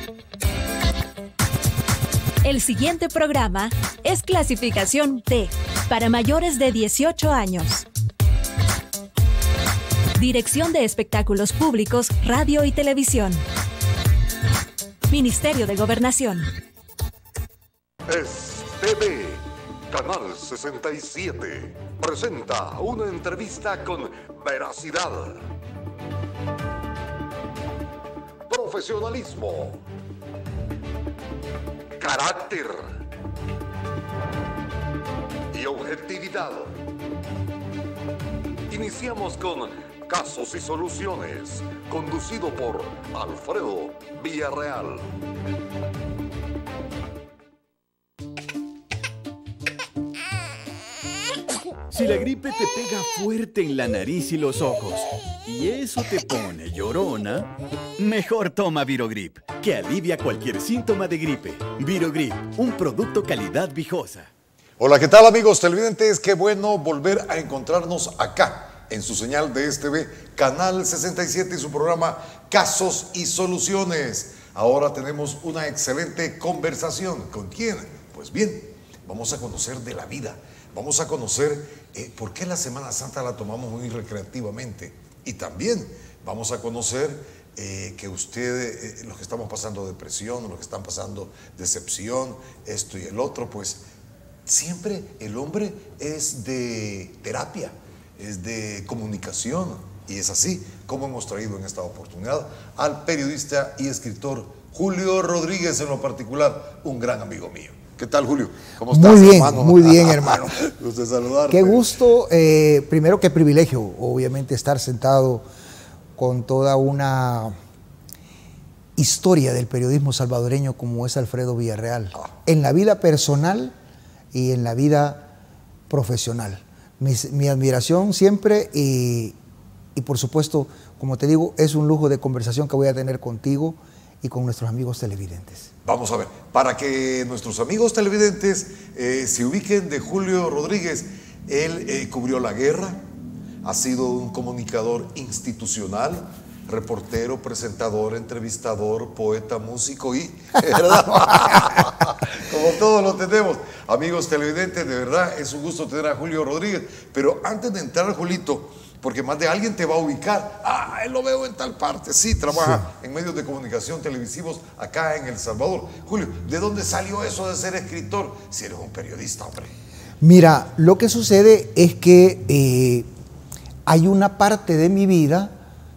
El siguiente programa es clasificación T, para mayores de 18 años. Dirección de Espectáculos Públicos, Radio y Televisión. Ministerio de Gobernación. Es TV, Canal 67, presenta una entrevista con veracidad, profesionalismo, carácter y objetividad. Iniciamos con Casos y Soluciones, conducido por Alfredo Villarreal. Si la gripe te pega fuerte en la nariz y los ojos, y eso te pone llorona, mejor toma Virogrip, que alivia cualquier síntoma de gripe. Virogrip, un producto calidad Vijosa. Hola, ¿qué tal, amigos televidentes? Qué bueno volver a encontrarnos acá, en su señal de STV, Canal 67 y su programa Casos y Soluciones. Ahora tenemos una excelente conversación. ¿Con quién? Pues bien, vamos a conocer de la vida. Vamos a conocer por qué la Semana Santa la tomamos muy recreativamente. Y también vamos a conocer que ustedes, los que estamos pasando depresión, los que están pasando decepción, esto y el otro, pues siempre el hombre es de terapia, es de comunicación. Y es así como hemos traído en esta oportunidad al periodista y escritor Julio Rodríguez, en lo particular, un gran amigo mío. ¿Qué tal, Julio? ¿Cómo estás, muy bien, hermano? Muy bien, hermano. Gusto saludarte. Qué gusto, primero qué privilegio, obviamente, estar sentado con toda una historia del periodismo salvadoreño como es Alfredo Villarreal, en la vida personal y en la vida profesional. Mi admiración siempre y por supuesto, como te digo, es un lujo de conversación que voy a tener contigo y con nuestros amigos televidentes. Vamos a ver, para que nuestros amigos televidentes se ubiquen de Julio Rodríguez, él cubrió la guerra, ha sido un comunicador institucional, reportero, presentador, entrevistador, poeta, músico y, ¿verdad? Como todos lo tenemos. Amigos televidentes, de verdad es un gusto tener a Julio Rodríguez, pero antes de entrar, Julito, porque más de alguien te va a ubicar. Él lo veo en tal parte. Sí, trabaja en medios de comunicación televisivos acá en El Salvador. Julio, ¿de dónde salió eso de ser escritor? Si eres un periodista, hombre. Mira, lo que sucede es que hay una parte de mi vida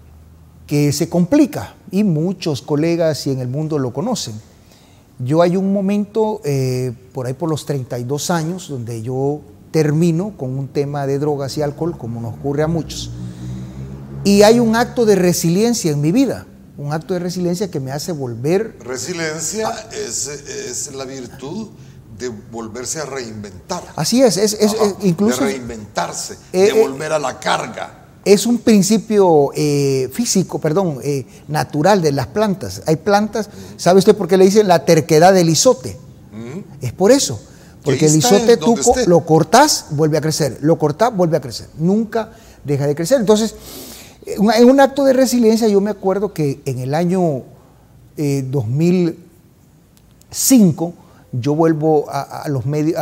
que se complica y muchos colegas y en el mundo lo conocen. Yo hay un momento, por ahí por los 32 años, donde yo termino con un tema de drogas y alcohol, como nos ocurre a muchos. Y hay un acto de resiliencia en mi vida, un acto de resiliencia que me hace volver... Resiliencia es la virtud de volverse a reinventar. Así es incluso... De reinventarse, de volver a la carga. Es un principio natural de las plantas. Hay plantas, ¿sabe usted por qué le dicen la terquedad del izote? Es por eso. Porque el izote tú lo cortás, vuelve a crecer, lo cortás, vuelve a crecer, nunca deja de crecer. Entonces, en un acto de resiliencia, yo me acuerdo que en el año 2005, yo vuelvo a los medios,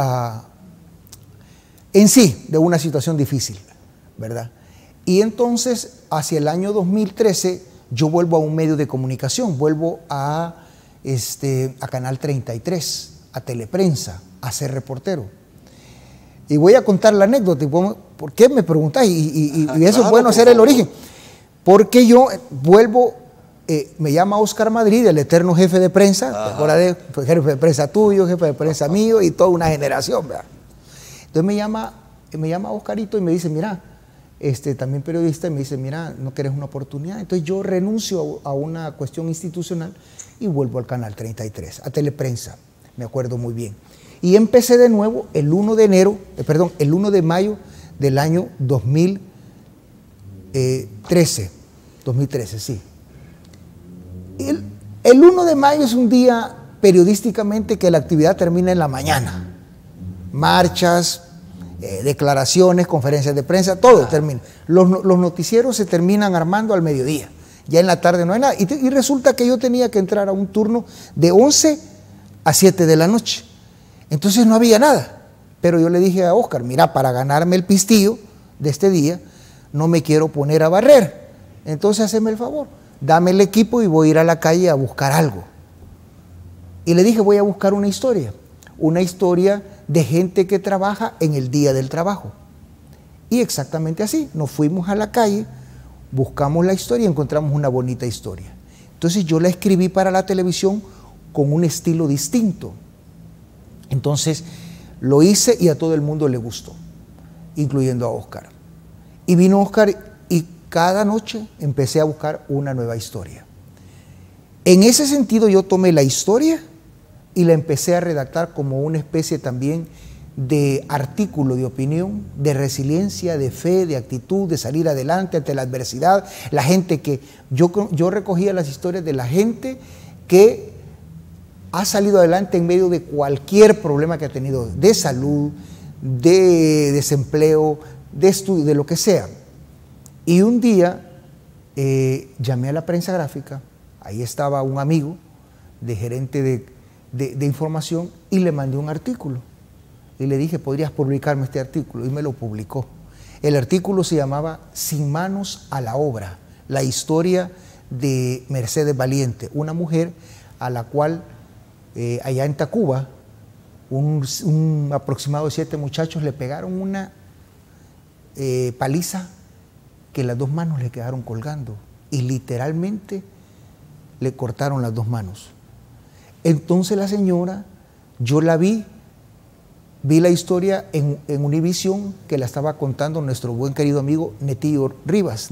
en sí, de una situación difícil, ¿verdad? Y entonces, hacia el año 2013, yo vuelvo a un medio de comunicación, vuelvo a Canal 33, a Teleprensa, a ser reportero. Y voy a contar la anécdota. ¿Por qué me preguntás? Y eso es bueno hacer el origen. Porque yo vuelvo, me llama Oscar Madrid, el eterno jefe de prensa, ¿te acuerdas de jefe de prensa tuyo, jefe de prensa mío y toda una generación, ¿verdad? Entonces me llama Oscarito y me dice, mira, también periodista, y me dice, mira, ¿no querés una oportunidad? Entonces yo renuncio a una cuestión institucional y vuelvo al Canal 33, a Teleprensa, me acuerdo muy bien. Y empecé de nuevo el 1 de mayo del año 2013, sí. El 1 de mayo es un día periodísticamente que la actividad termina en la mañana. Marchas, declaraciones, conferencias de prensa, todo termina. Los noticieros se terminan armando al mediodía. Ya en la tarde no hay nada. Y resulta que yo tenía que entrar a un turno de 11 a 7 de la noche. Entonces no había nada. Pero yo le dije a Oscar, mira, para ganarme el pistillo de este día, no me quiero poner a barrer. Entonces haceme el favor, dame el equipo y voy a ir a la calle a buscar algo. Y le dije, voy a buscar una historia de gente que trabaja en el día del trabajo. Y exactamente así, nos fuimos a la calle, buscamos la historia y encontramos una bonita historia. Entonces yo la escribí para la televisión con un estilo distinto. Entonces lo hice y a todo el mundo le gustó, incluyendo a Oscar. Y vino Oscar y cada noche empecé a buscar una nueva historia. En ese sentido yo tomé la historia y la empecé a redactar como una especie también de artículo de opinión, de resiliencia, de fe, de actitud, de salir adelante ante la adversidad. La gente que yo recogía las historias de la gente que ha salido adelante en medio de cualquier problema que ha tenido, de salud, de desempleo, de estudio, de lo que sea. Y un día llamé a la prensa gráfica, ahí estaba un amigo de gerente de información y le mandé un artículo. Y le dije, ¿podrías publicarme este artículo? Y me lo publicó. El artículo se llamaba Sin manos a la obra, la historia de Mercedes Valiente, una mujer a la cual allá en Tacuba, un aproximado de 7 muchachos le pegaron una paliza que las 2 manos le quedaron colgando y literalmente le cortaron las 2 manos. Entonces la señora, yo la vi la historia en Univisión que la estaba contando nuestro buen querido amigo Neto Rivas.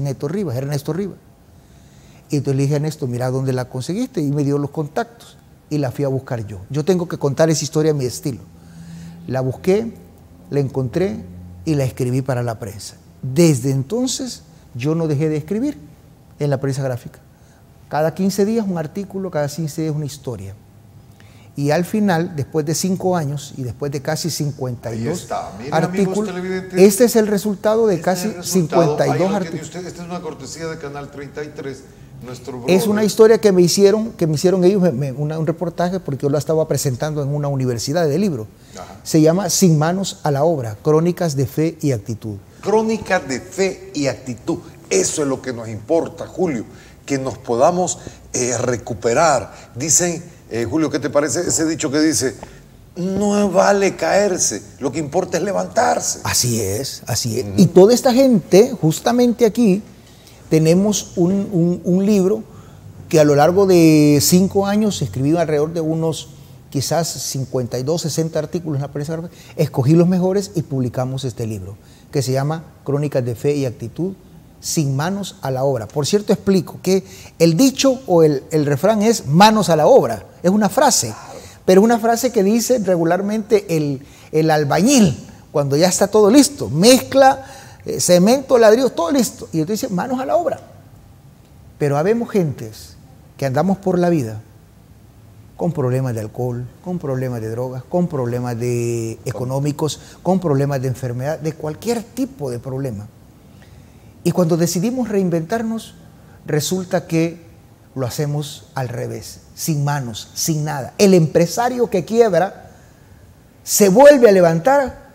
Y entonces le dije a Néstor, mira dónde la conseguiste, y me dio los contactos y la fui a buscar yo. Yo tengo que contar esa historia a mi estilo. La busqué, la encontré y la escribí para la prensa. Desde entonces yo no dejé de escribir en la prensa gráfica. Cada 15 días un artículo, cada 15 días una historia. Y al final, después de 5 años y después de casi 52 artículos, este es el resultado de casi 52 artículos. Esta es una cortesía de Canal 33. Es una historia que me hicieron ellos, un reportaje, porque yo la estaba presentando en una universidad de libro. Ajá. Se llama Sin manos a la obra, crónicas de fe y actitud. Crónicas de fe y actitud. Eso es lo que nos importa, Julio, que nos podamos recuperar. Dicen... Julio, ¿qué te parece ese dicho que dice, no vale caerse, lo que importa es levantarse? Así es, así es. Y toda esta gente, justamente aquí, tenemos un libro que a lo largo de 5 años se escribió alrededor de unos quizás 52, 60 artículos en la prensa. Escogí los mejores y publicamos este libro, que se llama Crónicas de Fe y Actitud, sin manos a la obra. Por cierto, explico que el dicho o el refrán es manos a la obra. Es una frase, pero es una frase que dice regularmente el albañil cuando ya está todo listo. Mezcla cemento, ladrillos, todo listo. Y entonces dice manos a la obra. Pero habemos gentes que andamos por la vida con problemas de alcohol, con problemas de drogas, con problemas económicos, con problemas de enfermedad, de cualquier tipo de problema. Y cuando decidimos reinventarnos, resulta que lo hacemos al revés, sin manos, sin nada. El empresario que quiebra se vuelve a levantar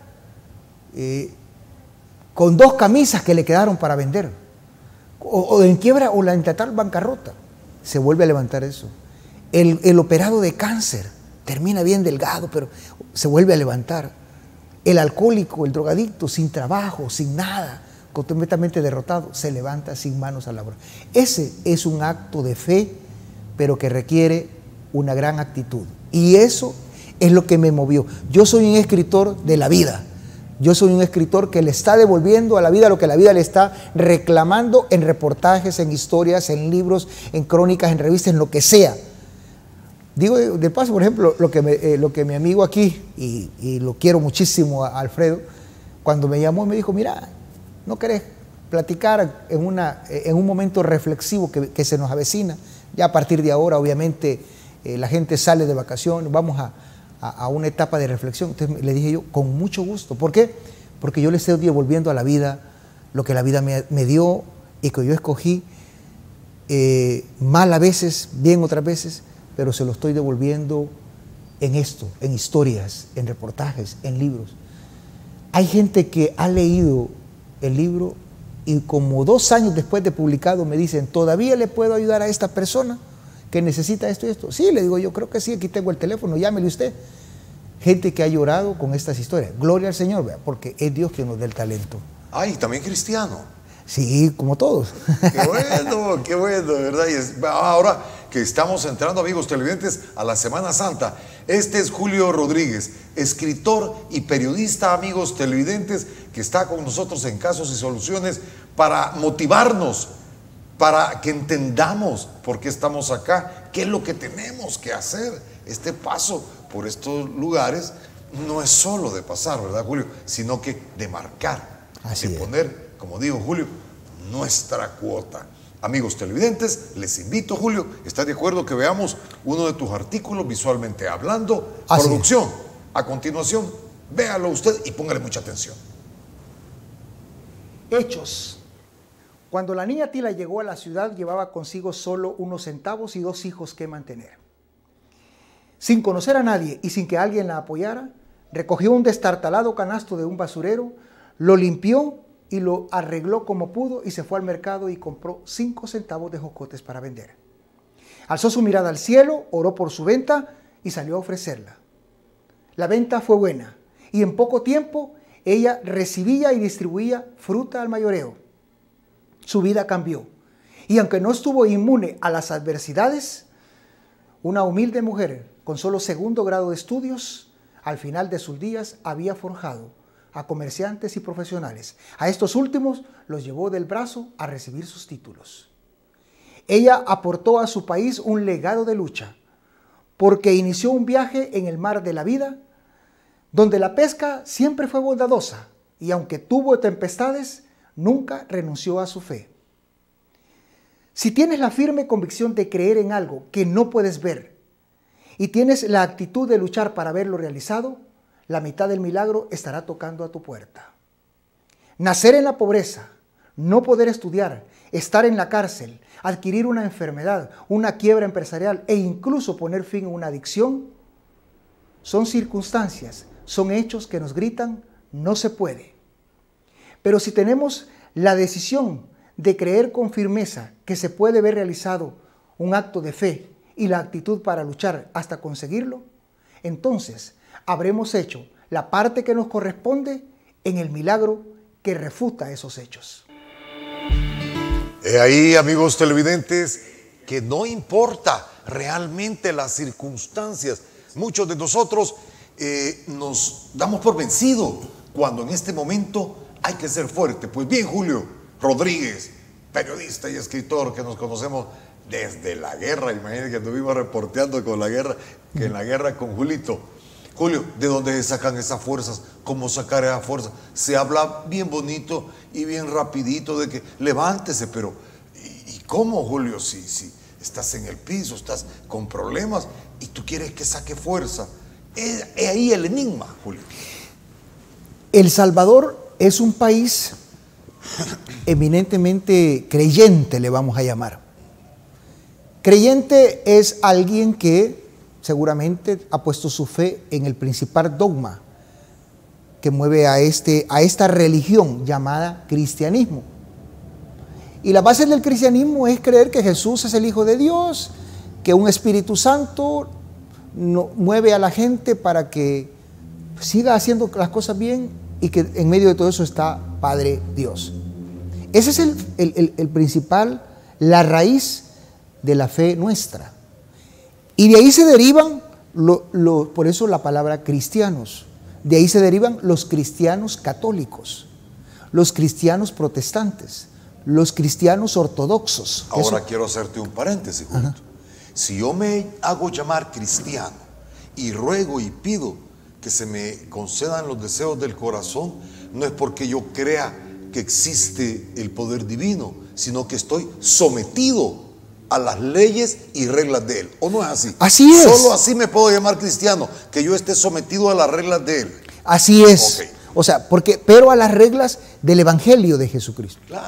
con 2 camisas que le quedaron para vender. O en quiebra o en total bancarrota. Se vuelve a levantar eso. El operado de cáncer termina bien delgado, pero se vuelve a levantar. El alcohólico, el drogadicto, sin trabajo, sin nada, completamente derrotado, se levanta sin manos a la obra. Ese es un acto de fe, pero que requiere una gran actitud. Y eso es lo que me movió. Yo soy un escritor de la vida. Yo soy un escritor que le está devolviendo a la vida lo que la vida le está reclamando en reportajes, en historias, en libros, en crónicas, en revistas, en lo que sea. Digo de paso, por ejemplo, lo que mi amigo aquí, y lo quiero muchísimo a Alfredo, cuando me llamó y me dijo, mira, ¿no querés platicar en un momento reflexivo que se nos avecina? Ya a partir de ahora, obviamente, la gente sale de vacaciones, vamos a una etapa de reflexión. Entonces le dije yo, con mucho gusto. ¿Por qué? Porque yo le estoy devolviendo a la vida lo que la vida me dio y que yo escogí mal a veces, bien otras veces, pero se lo estoy devolviendo en esto, en historias, en reportajes, en libros. Hay gente que ha leído el libro y como 2 años después de publicado me dicen, ¿todavía le puedo ayudar a esta persona que necesita esto y esto? Sí, le digo yo, creo que sí, aquí tengo el teléfono, llámele usted. Gente que ha llorado con estas historias. Gloria al Señor, ¿verdad? Porque es Dios quien nos da el talento. Ay, también cristiano. Sí, como todos. Qué bueno, de verdad. Y ahora que estamos entrando, amigos televidentes, a la Semana Santa, este es Julio Rodríguez, escritor y periodista, amigos televidentes, que está con nosotros en Casos y Soluciones para motivarnos, para que entendamos por qué estamos acá, qué es lo que tenemos que hacer. Este paso por estos lugares no es solo de pasar, ¿verdad, Julio? Sino que de marcar, Así de es. poner, como dijo Julio, nuestra cuota. Amigos televidentes, les invito, Julio, ¿estás de acuerdo que veamos uno de tus artículos visualmente hablando? Así Producción, a continuación, véalo usted y póngale mucha atención. Hechos. Cuando la niña Tila llegó a la ciudad, llevaba consigo solo unos centavos y 2 hijos que mantener. Sin conocer a nadie y sin que alguien la apoyara, recogió un destartalado canasto de un basurero, lo limpió y lo arregló como pudo y se fue al mercado y compró 5 centavos de jocotes para vender. Alzó su mirada al cielo, oró por su venta y salió a ofrecerla. La venta fue buena y en poco tiempo ella recibía y distribuía fruta al mayoreo. Su vida cambió y aunque no estuvo inmune a las adversidades, una humilde mujer con solo 2º grado de estudios, al final de sus días había forjado a comerciantes y profesionales. A estos últimos los llevó del brazo a recibir sus títulos. Ella aportó a su país un legado de lucha, porque inició un viaje en el mar de la vida, donde la pesca siempre fue bondadosa, y aunque tuvo tempestades, nunca renunció a su fe. Si tienes la firme convicción de creer en algo que no puedes ver, y tienes la actitud de luchar para verlo realizado, la mitad del milagro estará tocando a tu puerta. Nacer en la pobreza, no poder estudiar, estar en la cárcel, adquirir una enfermedad, una quiebra empresarial e incluso poner fin a una adicción, son circunstancias, son hechos que nos gritan, no se puede. Pero si tenemos la decisión de creer con firmeza que se puede ver realizado un acto de fe y la actitud para luchar hasta conseguirlo, entonces habremos hecho la parte que nos corresponde en el milagro que refuta esos hechos. Ahí, amigos televidentes, que no importa realmente las circunstancias. Muchos de nosotros nos damos por vencido cuando en este momento hay que ser fuerte. Pues bien, Julio Rodríguez, periodista y escritor que nos conocemos desde la guerra, imagínense que estuvimos reporteando con la guerra, que en la guerra con Julito. Julio, ¿de dónde se sacan esas fuerzas? ¿Cómo sacar esas fuerzas? Se habla bien bonito y bien rapidito de que levántese, pero ¿y cómo, Julio? Si estás en el piso, estás con problemas y tú quieres que saque fuerza. Es ahí el enigma, Julio. El Salvador es un país eminentemente creyente, le vamos a llamar. Creyente es alguien que seguramente ha puesto su fe en el principal dogma que mueve a esta religión llamada cristianismo. Y la base del cristianismo es creer que Jesús es el Hijo de Dios, que un Espíritu Santo mueve a la gente para que siga haciendo las cosas bien y que en medio de todo eso está Padre Dios. Ese es el principal, la raíz de la fe nuestra. Y de ahí se derivan, por eso la palabra cristianos, de ahí se derivan los cristianos católicos, los cristianos protestantes, los cristianos ortodoxos. Ahora quiero hacerte un paréntesis, Julio. Si yo me hago llamar cristiano y ruego y pido que se me concedan los deseos del corazón, no es porque yo crea que existe el poder divino, sino que estoy sometido a las leyes y reglas de Él. ¿O no es así? Así es. Solo así me puedo llamar cristiano, que yo esté sometido a las reglas de Él. Así es. Okay. O sea, pero a las reglas del Evangelio de Jesucristo. Claro.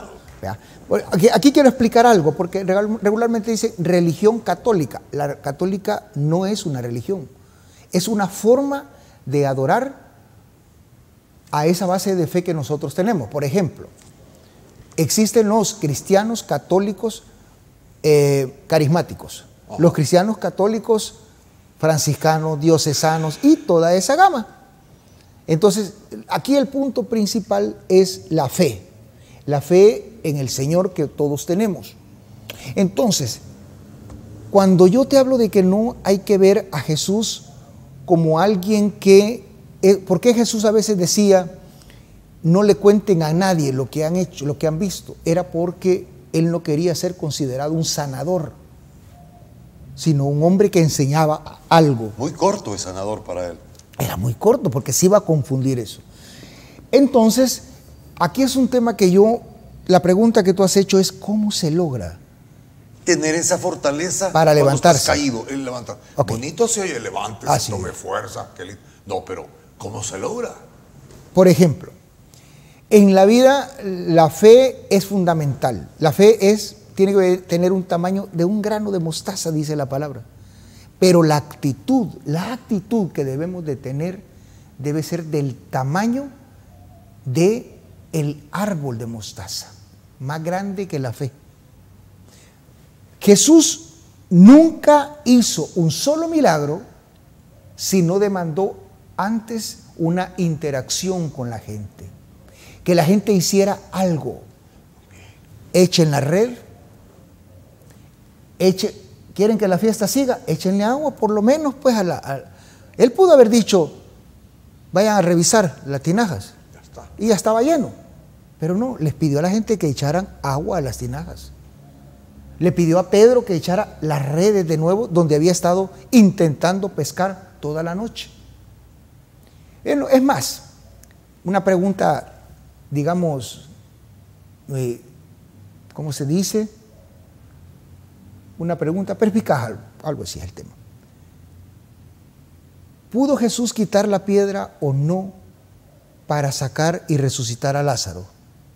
¿Vea? Aquí quiero explicar algo, porque regularmente dice religión católica. La católica no es una religión, es una forma de adorar a esa base de fe que nosotros tenemos. Por ejemplo, existen los cristianos católicos carismáticos, los cristianos católicos franciscanos, diocesanos y toda esa gama. Entonces, aquí el punto principal es la fe en el Señor que todos tenemos. Entonces, cuando yo te hablo de que no hay que ver a Jesús como alguien que, ¿por qué Jesús a veces decía, no le cuenten a nadie lo que han hecho, lo que han visto? Era porque Él no quería ser considerado un sanador, sino un hombre que enseñaba algo. Muy corto el sanador para Él. Era muy corto porque se iba a confundir eso. Entonces, aquí es un tema que la pregunta que tú has hecho es ¿cómo se logra? Tener esa fortaleza para levantarse. Estás caído, Él levanta. Okay. Bonito se oye, levántese, tome fuerza. No, pero ¿cómo se logra? Por ejemplo, en la vida la fe es fundamental. La fe tiene que tener un tamaño de un grano de mostaza, dice la palabra. Pero la actitud que debemos de tener debe ser del tamaño del árbol de mostaza, más grande que la fe. Jesús nunca hizo un solo milagro si no demandó antes una interacción con la gente. Que la gente hiciera algo. Echen la red, ¿quieren que la fiesta siga? Échenle agua, por lo menos, pues Él pudo haber dicho, vayan a revisar las tinajas. Ya está. Y ya estaba lleno. Pero no, les pidió a la gente que echaran agua a las tinajas. Le pidió a Pedro que echara las redes de nuevo, donde había estado intentando pescar toda la noche. Es más, una pregunta, digamos, ¿cómo se dice? Una pregunta perspicaz, algo así es el tema. ¿Pudo Jesús quitar la piedra o no para sacar y resucitar a Lázaro?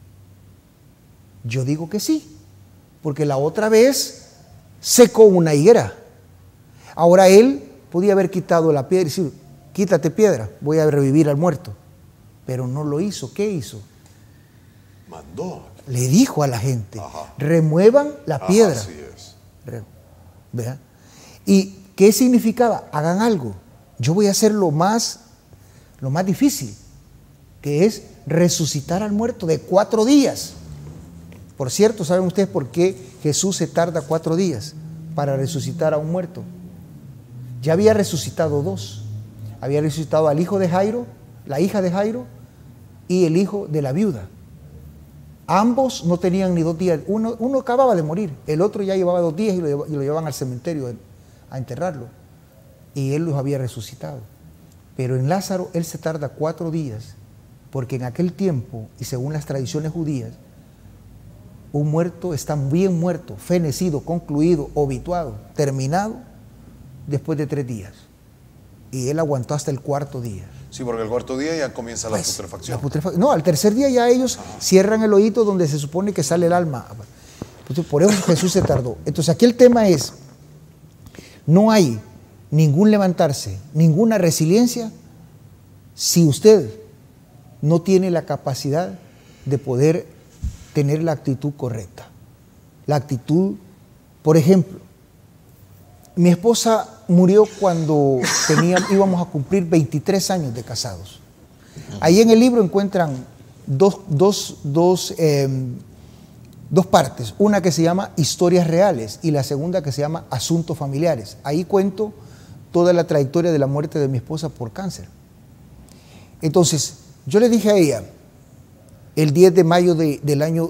Yo digo que sí, porque la otra vez secó una higuera. Ahora Él podía haber quitado la piedra y decir, quítate piedra, voy a revivir al muerto. Pero no lo hizo. ¿Qué hizo? Mandó. Le dijo a la gente, remuevan la piedra. Así es. ¿Vea? ¿Y qué significaba? Hagan algo. Yo voy a hacer lo más difícil, que es resucitar al muerto de 4 días. Por cierto, ¿saben ustedes por qué Jesús se tarda 4 días para resucitar a un muerto? Ya había resucitado 2. Había resucitado al hijo de Jairo, la hija de Jairo y el hijo de la viuda. Ambos no tenían ni 2 días. Uno acababa de morir, el otro ya llevaba 2 días y lo llevaban al cementerio a enterrarlo. Y Él los había resucitado. Pero en Lázaro Él se tarda 4 días, porque en aquel tiempo, y según las tradiciones judías, un muerto está bien muerto, fenecido, concluido, obituado, terminado, después de 3 días. Y Él aguantó hasta el 4.º día. Sí, porque el 4.º día ya comienza la putrefacción. No, al 3.er día ya ellos cierran el oído donde se supone que sale el alma. Entonces, por eso Jesús se tardó. Entonces aquí el tema es, no hay ningún levantarse, ninguna resiliencia, si usted no tiene la capacidad de poder tener la actitud correcta. La actitud, por ejemplo, mi esposa murió cuando íbamos a cumplir 23 años de casados. Ahí en el libro encuentran dos partes, una que se llama Historias Reales y la segunda que se llama Asuntos Familiares. Ahí cuento toda la trayectoria de la muerte de mi esposa por cáncer. Entonces, yo le dije a ella, el 10 de mayo del año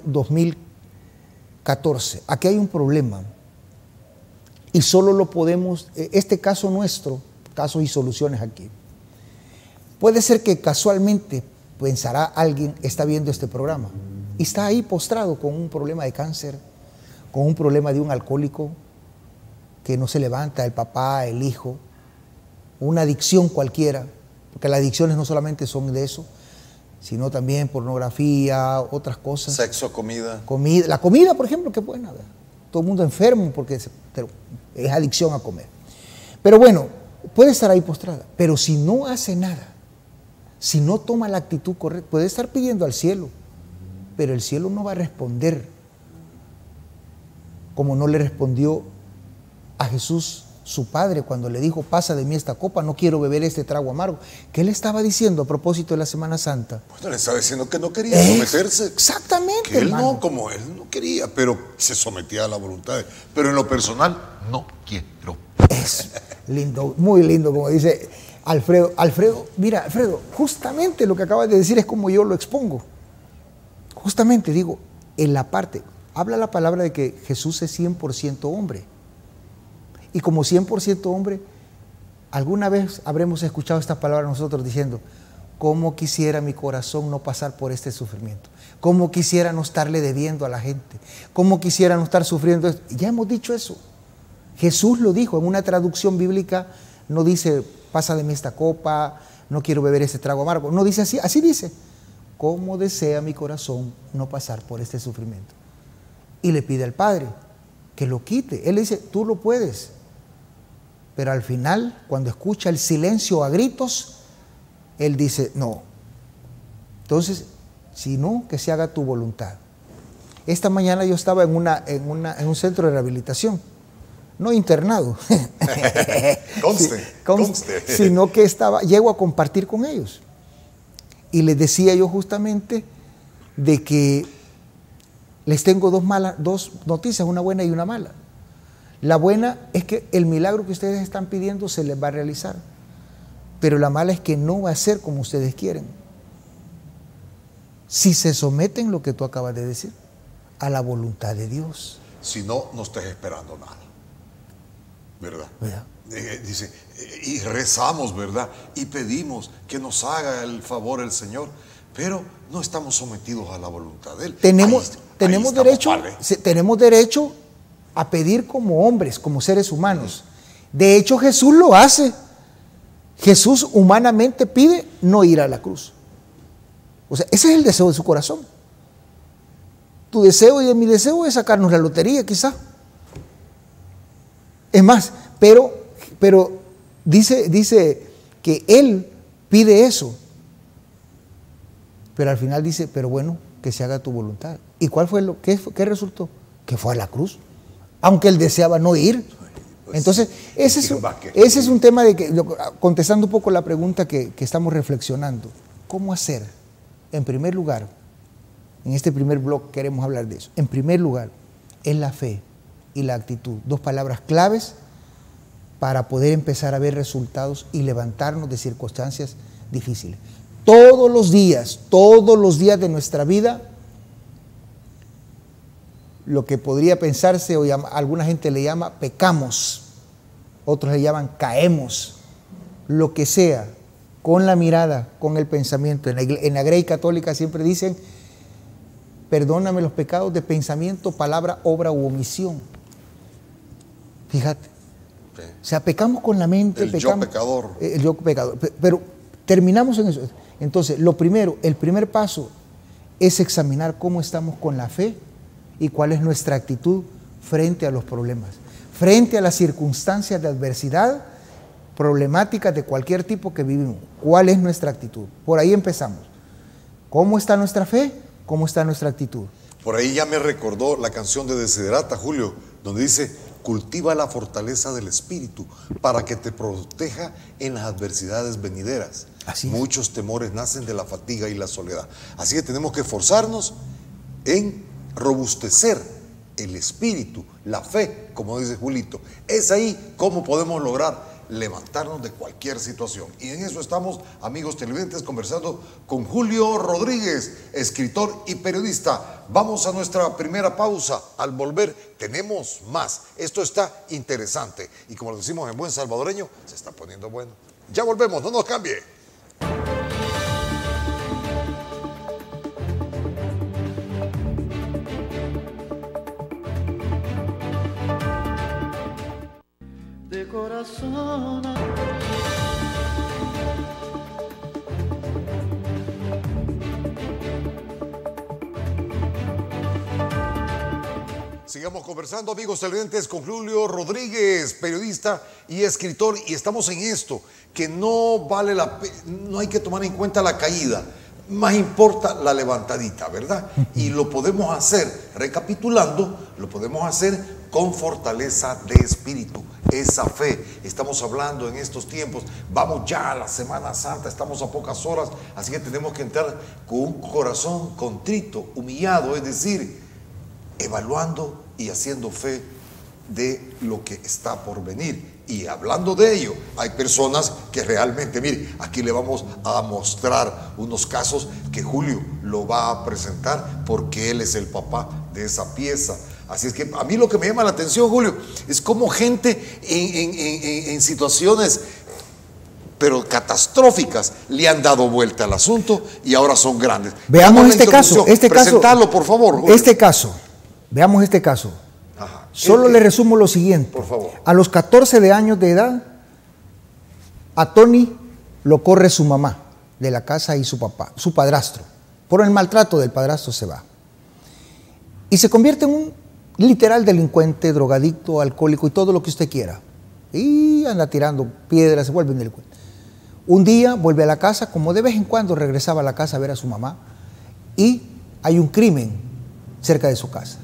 2014, aquí hay un problema y solo lo podemos, este caso nuestro, casos y soluciones aquí, puede ser que casualmente pensará alguien, está viendo este programa y está ahí postrado con un problema de cáncer, con un problema de un alcohólico que no se levanta, el papá, el hijo, una adicción cualquiera, porque las adicciones no solamente son de eso, sino también pornografía, otras cosas. Sexo, comida. La comida, por ejemplo, qué buena, ¿verdad? Todo el mundo enfermo porque es adicción a comer. Pero bueno, puede estar ahí postrada, pero si no hace nada, si no toma la actitud correcta, puede estar pidiendo al cielo, pero el cielo no va a responder como no le respondió a Jesús, su padre, cuando le dijo, pasa de mí esta copa, no quiero beber este trago amargo. ¿Qué le estaba diciendo a propósito de la Semana Santa? Bueno, le estaba diciendo que no quería someterse. Exactamente, que él hermano. no, como él no quería, pero se sometía a la voluntad. Pero en lo personal, no quiero. Es lindo, muy lindo, como dice Alfredo. Alfredo, mira, Alfredo, justamente lo que acabas de decir es como yo lo expongo. Justamente digo, en la parte, habla la palabra de que Jesús es 100% hombre. Y como 100% hombre, alguna vez habremos escuchado estas palabras nosotros diciendo, cómo quisiera mi corazón no pasar por este sufrimiento, cómo quisiera no estarle debiendo a la gente, cómo quisiera no estar sufriendo esto. Ya hemos dicho eso. Jesús lo dijo en una traducción bíblica, no dice, pasa de mí esta copa, no quiero beber este trago amargo. No dice así, así dice, cómo desea mi corazón no pasar por este sufrimiento. Y le pide al Padre que lo quite. Él le dice, tú lo puedes. Pero al final, cuando escucha el silencio a gritos, Él dice, no. Entonces, si no, que se haga tu voluntad. Esta mañana yo estaba en un centro de rehabilitación, no internado, conste. Sino que llego a compartir con ellos. Y les decía yo justamente de que les tengo dos noticias, una buena y una mala. La buena es que el milagro que ustedes están pidiendo se les va a realizar, pero la mala es que no va a ser como ustedes quieren. Si se someten, lo que tú acabas de decir, a la voluntad de Dios. Si no, no estés esperando nada, ¿verdad? ¿Verdad? Dice, y rezamos, ¿verdad? Y pedimos que nos haga el favor el Señor, pero no estamos sometidos a la voluntad de Él. Tenemos derecho a pedir como hombres, como seres humanos. De hecho, Jesús lo hace. Jesús humanamente pide no ir a la cruz. O sea, ese es el deseo de su corazón. Tu deseo y mi deseo es sacarnos la lotería, quizá. Es más, pero dice que Él pide eso. Pero al final dice, pero bueno, que se haga tu voluntad. ¿Y cuál fue qué resultó? Que fue a la cruz. Aunque Él deseaba no ir. Entonces, ese es un tema de que, contestando un poco la pregunta que estamos reflexionando. ¿Cómo hacer? En primer lugar, en este primer blog queremos hablar de eso. En primer lugar, es la fe y la actitud. Dos palabras claves para poder empezar a ver resultados y levantarnos de circunstancias difíciles. Todos los días de nuestra vida, lo que podría pensarse o alguna gente le llama pecamos, otros le llaman caemos, lo que sea, con la mirada, con el pensamiento. En la Grey Católica siempre dicen, perdóname los pecados de pensamiento, palabra, obra u omisión. Fíjate. Sí. O sea, pecamos con la mente. El yo pecador. El yo pecador. Pero terminamos en eso. Entonces, el primer paso es examinar cómo estamos con la fe y cuál es nuestra actitud frente a los problemas, frente a las circunstancias de adversidad, problemáticas de cualquier tipo que vivimos. ¿Cuál es nuestra actitud? Por ahí empezamos. ¿Cómo está nuestra fe? ¿Cómo está nuestra actitud? Por ahí ya me recordó la canción de Desiderata, Julio, donde dice, cultiva la fortaleza del espíritu para que te proteja en las adversidades venideras. Así es. Muchos temores nacen de la fatiga y la soledad. Así que tenemos que esforzarnos en robustecer el espíritu, la fe, como dice Julito. Es ahí como podemos lograr levantarnos de cualquier situación. Y en eso estamos, amigos televidentes, conversando con Julio Rodríguez, escritor y periodista. Vamos a nuestra primera pausa. Al volver tenemos más. Esto está interesante y, como lo decimos en buen salvadoreño, se está poniendo bueno. Ya volvemos, no nos cambie. De corazón. Sigamos conversando, amigos televidentes, con Julio Rodríguez, periodista y escritor, y estamos en esto, que no vale la pena, no hay que tomar en cuenta la caída, más importa la levantadita, ¿verdad? Y lo podemos hacer, recapitulando, lo podemos hacer con fortaleza de espíritu, esa fe. Estamos hablando en estos tiempos, vamos ya a la Semana Santa, estamos a pocas horas, así que tenemos que entrar con un corazón contrito, humillado, es decir, evaluando y haciendo fe de lo que está por venir. Y hablando de ello, hay personas que realmente, mire, aquí le vamos a mostrar unos casos que Julio lo va a presentar porque él es el papá de esa pieza. Así es que a mí lo que me llama la atención, Julio, es cómo gente en situaciones pero catastróficas le han dado vuelta al asunto y ahora son grandes. Veamos este caso. Presentarlo, por favor, Julio. Veamos este caso. Ajá. Solo le resumo lo siguiente. Por favor. A los 14 de años de edad, a Tony lo corre su mamá de la casa y su papá, su padrastro. Por el maltrato del padrastro se va. Y se convierte en un literal delincuente, drogadicto, alcohólico y todo lo que usted quiera. Y anda tirando piedras, se vuelve un delincuente. Un día vuelve a la casa, como de vez en cuando regresaba a la casa a ver a su mamá, y hay un crimen cerca de su casa.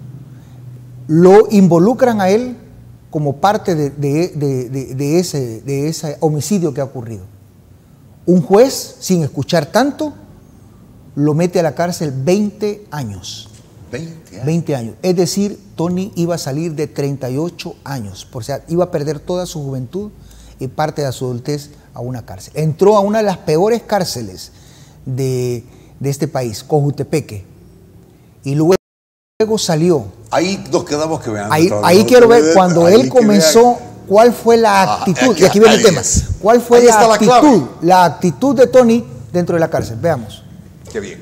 Lo involucran a él como parte de ese homicidio que ha ocurrido. Un juez, sin escuchar tanto, lo mete a la cárcel 20 años. 20 años. 20 años. Es decir, Tony iba a salir de 38 años. O sea, iba a perder toda su juventud y parte de su adultez a una cárcel. Entró a una de las peores cárceles de este país, Cojutepeque. Y luego salió. Ahí nos quedamos que vean. Ahí quiero ver cuando él comenzó, cuál fue la actitud. Y aquí viene el tema. ¿Cuál fue la actitud de Tony dentro de la cárcel? Veamos. Qué bien.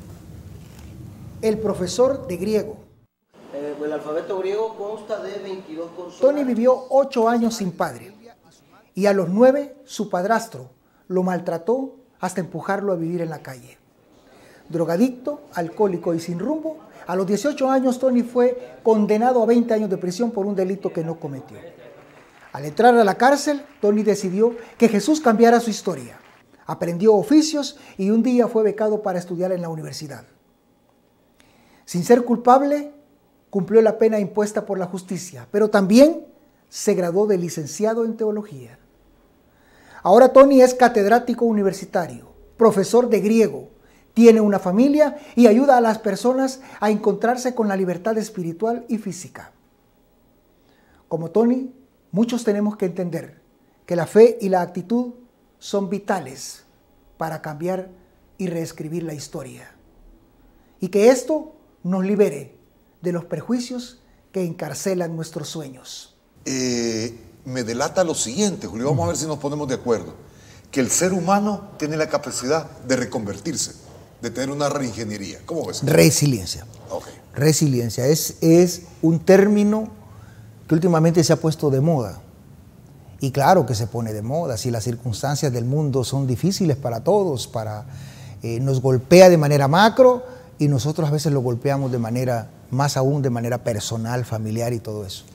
El profesor de griego. El alfabeto griego consta de 22 consonantes. Tony vivió 8 años sin padre. Y a los 9, su padrastro lo maltrató hasta empujarlo a vivir en la calle. Drogadicto, alcohólico y sin rumbo, a los 18 años Tony fue condenado a 20 años de prisión por un delito que no cometió. Al entrar a la cárcel, Tony decidió que Jesús cambiara su historia. Aprendió oficios y un día fue becado para estudiar en la universidad. Sin ser culpable, cumplió la pena impuesta por la justicia, pero también se graduó de licenciado en teología. Ahora Tony es catedrático universitario, profesor de griego, tiene una familia y ayuda a las personas a encontrarse con la libertad espiritual y física. Como Tony, muchos tenemos que entender que la fe y la actitud son vitales para cambiar y reescribir la historia. Y que esto nos libere de los prejuicios que encarcelan nuestros sueños. Me delata lo siguiente, Julio, vamos a ver si nos ponemos de acuerdo, que el ser humano tiene la capacidad de reconvertirse, de tener una reingeniería. ¿Cómo ves? Resiliencia. Okay. Resiliencia es un término que últimamente se ha puesto de moda. Y claro que se pone de moda, si las circunstancias del mundo son difíciles para todos, nos golpea de manera macro y nosotros a veces lo golpeamos de manera, más aún de manera personal, familiar y todo eso.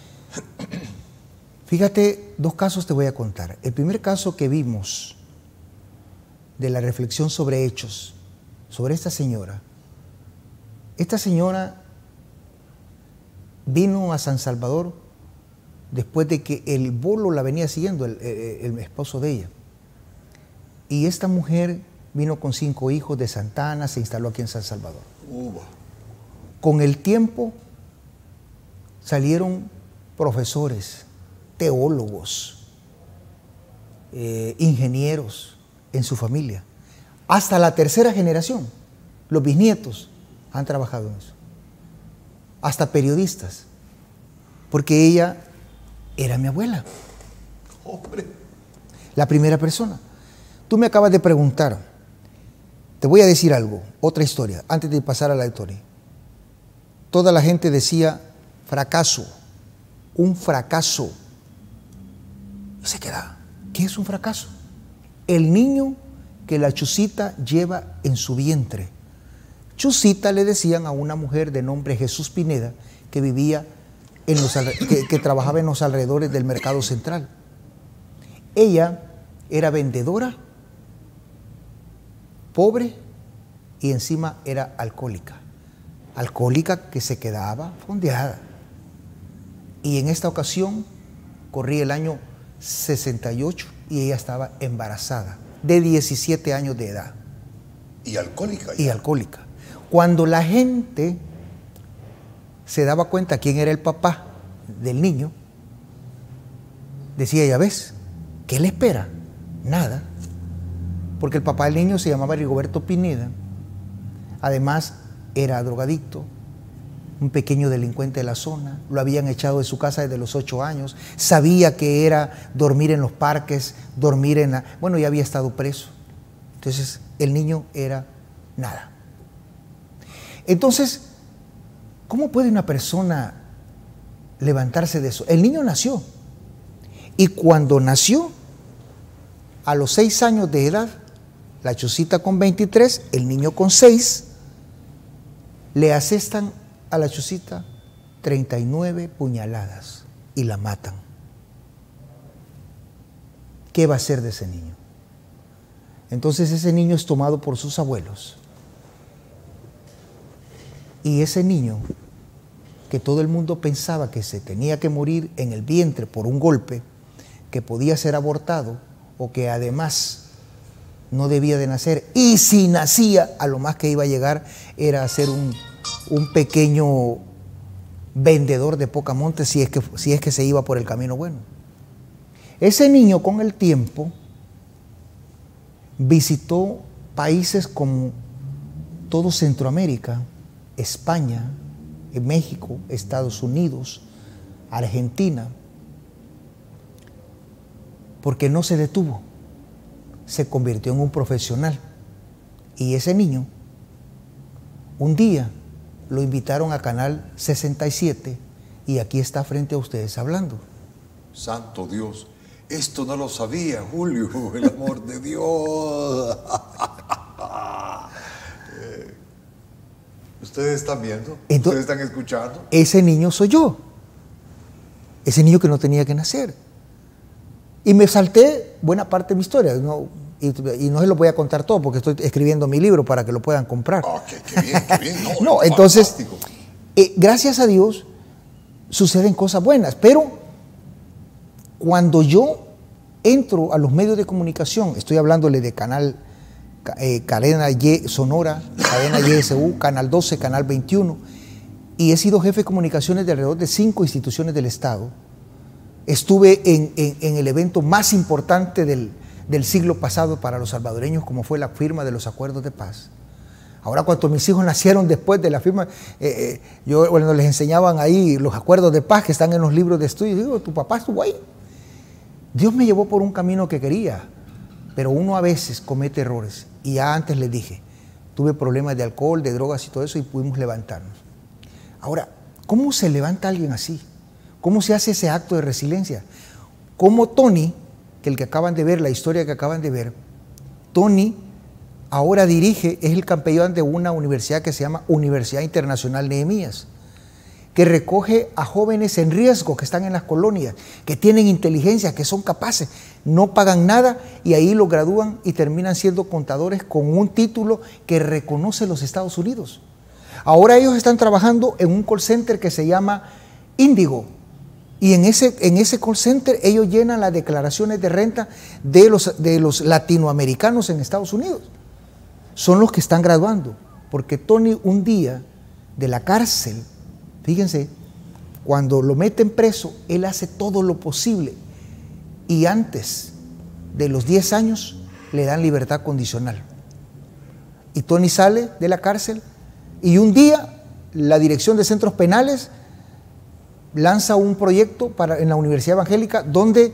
Fíjate, 2 casos te voy a contar. El primer caso que vimos de la reflexión sobre hechos, sobre esta señora vino a San Salvador después de que el bolo la venía siguiendo, el esposo de ella. Y esta mujer vino con 5 hijos de Santa Ana, se instaló aquí en San Salvador. Con el tiempo salieron profesores, teólogos, ingenieros en su familia. Hasta la 3ª generación, los bisnietos han trabajado en eso. Hasta periodistas, porque ella era mi abuela. Hombre. La primera persona. Tú me acabas de preguntar, te voy a decir algo, otra historia, antes de pasar a la historia. Toda la gente decía fracaso, un fracaso. Y se queda, ¿qué es un fracaso? El niño que la Chusita lleva en su vientre. Chusita le decían a una mujer de nombre Jesús Pineda, que vivía que trabajaba en los alrededores del mercado central. Ella era vendedora, pobre y encima era alcohólica. Alcohólica que se quedaba fondeada. Y en esta ocasión corría el año 68 y ella estaba embarazada de 17 años de edad. Y alcohólica. Y alcohólica. Cuando la gente se daba cuenta quién era el papá del niño, decía, ya ves, ¿qué le espera? Nada. Porque el papá del niño se llamaba Rigoberto Pineda. Además, era drogadicto, un pequeño delincuente de la zona. Lo habían echado de su casa desde los 8 años. Sabía que era dormir en los parques, dormir en la... Bueno, ya había estado preso. Entonces, el niño era nada. Entonces, ¿cómo puede una persona levantarse de eso? El niño nació. Y cuando nació, a los 6 años de edad, la Chusita con 23, el niño con 6, le asestan a la Chusita 39 puñaladas y la matan. ¿Qué va a hacer de ese niño? Entonces ese niño es tomado por sus abuelos. Y ese niño, que todo el mundo pensaba que se tenía que morir en el vientre por un golpe, que podía ser abortado o que además no debía de nacer, y si nacía, a lo más que iba a llegar era a ser un pequeño vendedor de Pocamonte si es que se iba por el camino bueno. Ese niño con el tiempo visitó países como todo Centroamérica, España, México, Estados Unidos, Argentina, porque no se detuvo, se convirtió en un profesional. Y ese niño, un día lo invitaron a Canal 67 y aquí está frente a ustedes hablando. Santo Dios, esto no lo sabía, Julio, el amor de Dios. ¿Ustedes están viendo? ¿Ustedes están escuchando? Ese niño soy yo. Ese niño que no tenía que nacer. Y me salté buena parte de mi historia. Y no se lo voy a contar todo porque estoy escribiendo mi libro para que lo puedan comprar. Oh, qué bien, qué bien. No, entonces, gracias a Dios, suceden cosas buenas. Pero cuando yo entro a los medios de comunicación, estoy hablándole de Cadena Y Sonora, Cadena YSU, Canal 12, Canal 21, y he sido jefe de comunicaciones de alrededor de 5 instituciones del Estado. Estuve en el evento más importante del siglo pasado para los salvadoreños, como fue la firma de los acuerdos de paz. Ahora, cuando mis hijos nacieron después de la firma, cuando les enseñaban ahí los acuerdos de paz que están en los libros de estudio, digo, tu papá estuvo ahí. Dios me llevó por un camino que quería, pero uno a veces comete errores. Y ya antes les dije, tuve problemas de alcohol, de drogas y todo eso, y pudimos levantarnos. Ahora, ¿cómo se levanta alguien así? ¿Cómo se hace ese acto de resiliencia? Como Tony, que el que acaban de ver, la historia que acaban de ver, Tony ahora es el campeón de una universidad que se llama Universidad Internacional Nehemías, que recoge a jóvenes en riesgo que están en las colonias, que tienen inteligencia, que son capaces, no pagan nada y ahí los gradúan y terminan siendo contadores con un título que reconoce los Estados Unidos. Ahora ellos están trabajando en un call center que se llama Índigo. Y en ese call center ellos llenan las declaraciones de renta de los latinoamericanos en Estados Unidos. Son los que están graduando. Porque Tony un día de la cárcel, fíjense, cuando lo meten preso, él hace todo lo posible. Y antes de los 10 años le dan libertad condicional. Y Tony sale de la cárcel y un día la Dirección de Centros Penales lanza un proyecto en la Universidad Evangélica donde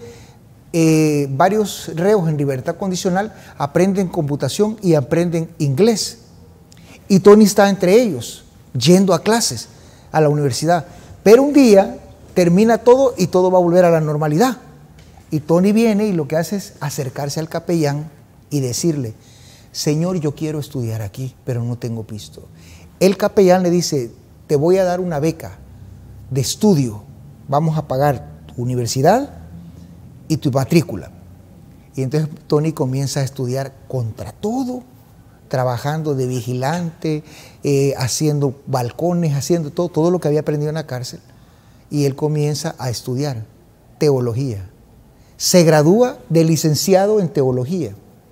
varios reos en libertad condicional aprenden computación y aprenden inglés. Y Tony está entre ellos, yendo a clases a la universidad. Pero un día termina todo y todo va a volver a la normalidad. Y Tony viene y lo que hace es acercarse al capellán y decirle, Señor, yo quiero estudiar aquí, pero no tengo pisto. El capellán le dice, te voy a dar una beca de estudio, vamos a pagar tu universidad y tu matrícula. Y entonces Tony comienza a estudiar contra todo, trabajando de vigilante, haciendo balcones, haciendo todo lo que había aprendido en la cárcel. Y él comienza a estudiar teología. Se gradúa de licenciado en teología.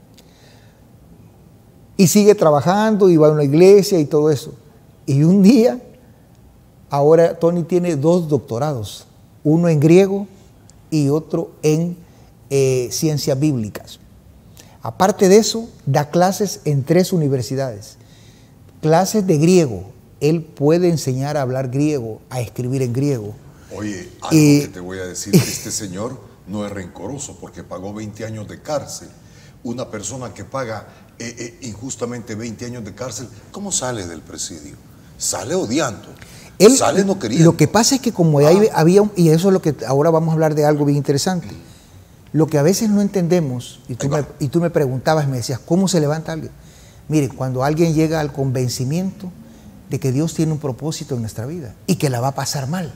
Y sigue trabajando, y va a una iglesia y todo eso. Y un día, ahora Tony tiene 2 doctorados, uno en griego y otro en ciencias bíblicas. Aparte de eso, da clases en 3 universidades. Clases de griego. Él puede enseñar a hablar griego, a escribir en griego. Oye, algo que te voy a decir, este señor no es rencoroso porque pagó 20 años de cárcel. Una persona que paga injustamente 20 años de cárcel, ¿cómo sale del presidio? Sale odiando. Él, sale no queriendo. Lo que pasa es que como había, y eso es lo que ahora vamos a hablar de algo bien interesante, lo que a veces no entendemos, y tú me preguntabas, me decías, ¿cómo se levanta alguien? Mire, cuando alguien llega al convencimiento de que Dios tiene un propósito en nuestra vida y que la va a pasar mal.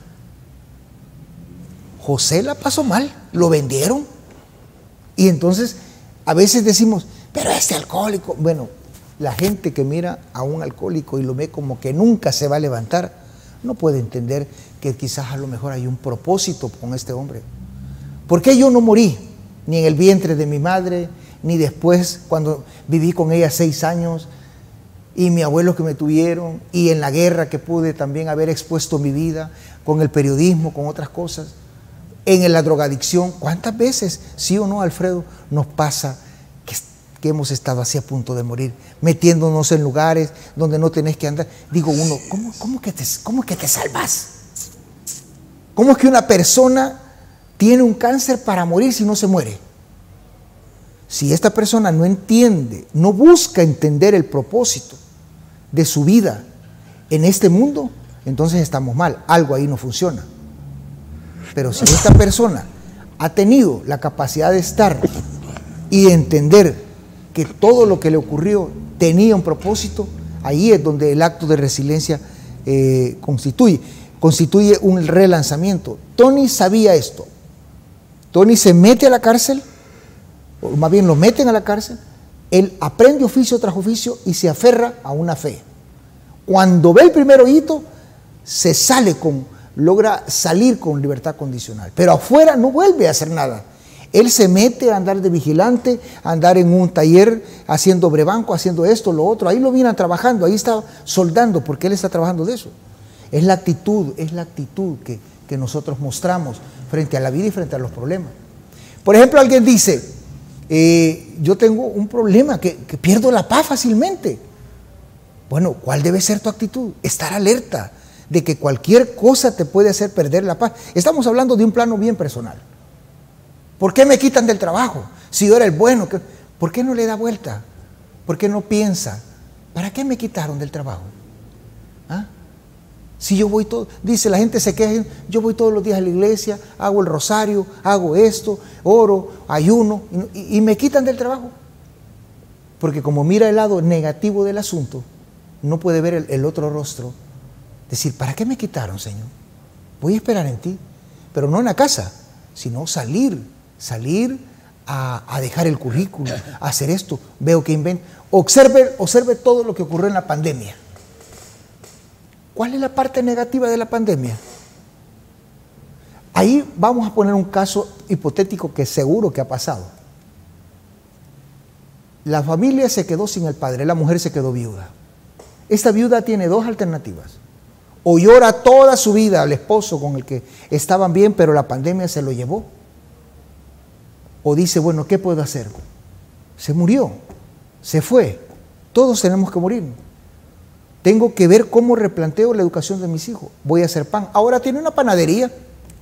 José la pasó mal, lo vendieron, y entonces a veces decimos, pero este alcohólico, bueno, la gente que mira a un alcohólico y lo ve como que nunca se va a levantar, no puede entender que quizás a lo mejor hay un propósito con este hombre. ¿Por qué yo no morí? Ni en el vientre de mi madre, ni después cuando viví con ella 6 años, y mi abuelo que me tuvieron, y en la guerra que pude también haber expuesto mi vida, con el periodismo, con otras cosas, en la drogadicción. ¿Cuántas veces, sí o no, Alfredo, nos pasa que hemos estado así a punto de morir, metiéndonos en lugares donde no tenés que andar? Digo uno, ¿cómo que te salvas? ¿Cómo es que una persona tiene un cáncer para morir si no se muere? Si esta persona no entiende, no busca entender el propósito de su vida en este mundo, entonces estamos mal, algo ahí no funciona. Pero si esta persona ha tenido la capacidad de estar y entender que todo lo que le ocurrió tenía un propósito, ahí es donde el acto de resiliencia constituye un relanzamiento. Tony sabía esto. Tony se mete a la cárcel, o más bien lo meten a la cárcel, él aprende oficio tras oficio y se aferra a una fe. Cuando ve el primer hoyito, logra salir con libertad condicional, pero afuera no vuelve a hacer nada. Él se mete a andar de vigilante, a andar en un taller haciendo brebanco, haciendo esto, lo otro. Ahí lo vienen trabajando, ahí está soldando, porque él está trabajando de eso. Es la actitud que nosotros mostramos frente a la vida y frente a los problemas. Por ejemplo, alguien dice, yo tengo un problema, que pierdo la paz fácilmente. Bueno, ¿cuál debe ser tu actitud? Estar alerta de que cualquier cosa te puede hacer perder la paz. Estamos hablando de un plano bien personal. ¿Por qué me quitan del trabajo? Si yo era el bueno, ¿por qué no le da vuelta? ¿Por qué no piensa? ¿Para qué me quitaron del trabajo? ¿Ah? Si yo voy dice la gente se queja, yo voy todos los días a la iglesia, hago el rosario, hago esto, oro, ayuno, y me quitan del trabajo. Porque como mira el lado negativo del asunto, no puede ver el otro rostro. Decir, ¿para qué me quitaron, Señor? Voy a esperar en ti, pero no en la casa, sino salir a dejar el currículum, a hacer esto, veo que invento. Observe todo lo que ocurrió en la pandemia. ¿Cuál es la parte negativa de la pandemia? Ahí vamos a poner un caso hipotético que seguro que ha pasado. La familia se quedó sin el padre, la mujer se quedó viuda. Esta viuda tiene 2 alternativas. O llora toda su vida al esposo con el que estaban bien, pero la pandemia se lo llevó. O dice, bueno, ¿qué puedo hacer? Se murió, se fue. Todos tenemos que morir. Tengo que ver cómo replanteo la educación de mis hijos. Voy a hacer pan. Ahora tiene una panadería.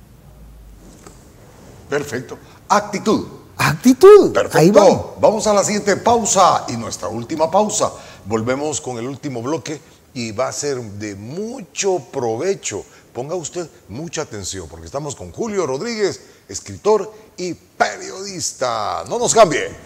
Perfecto. Actitud. Actitud. Perfecto. Ahí vamos. Vamos a la siguiente pausa y nuestra última pausa. Volvemos con el último bloque y va a ser de mucho provecho. Ponga usted mucha atención porque estamos con Julio Rodríguez, escritor y periodista. No nos cambie.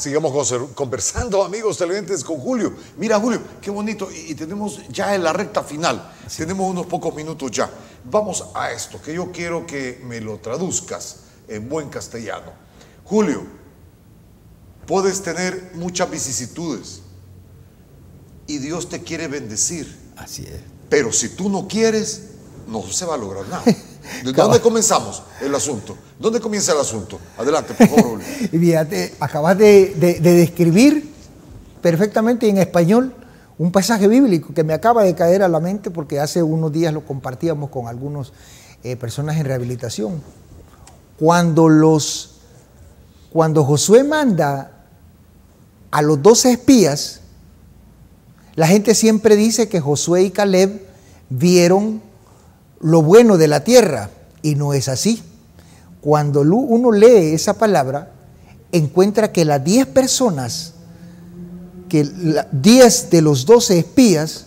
sigamos conversando, amigos televidentes, con Julio. Mira, Julio, qué bonito. Y tenemos ya en la recta final. Sí. Tenemos unos pocos minutos ya. Vamos a esto, que yo quiero que me lo traduzcas en buen castellano. Julio, puedes tener muchas vicisitudes y Dios te quiere bendecir. Así es. Pero si tú no quieres, no se va a lograr nada. ¿De dónde comenzamos el asunto? ¿Dónde comienza el asunto? Adelante, por favor, Julio. Fíjate, acabas de describir perfectamente en español un pasaje bíblico que me acaba de caer a la mente porque hace unos días lo compartíamos con algunas personas en rehabilitación. Cuando Josué manda a los 12 espías, la gente siempre dice que Josué y Caleb vieron lo bueno de la tierra, y no es así. Cuando uno lee esa palabra, encuentra que las 10 personas, que 10 de los 12 espías,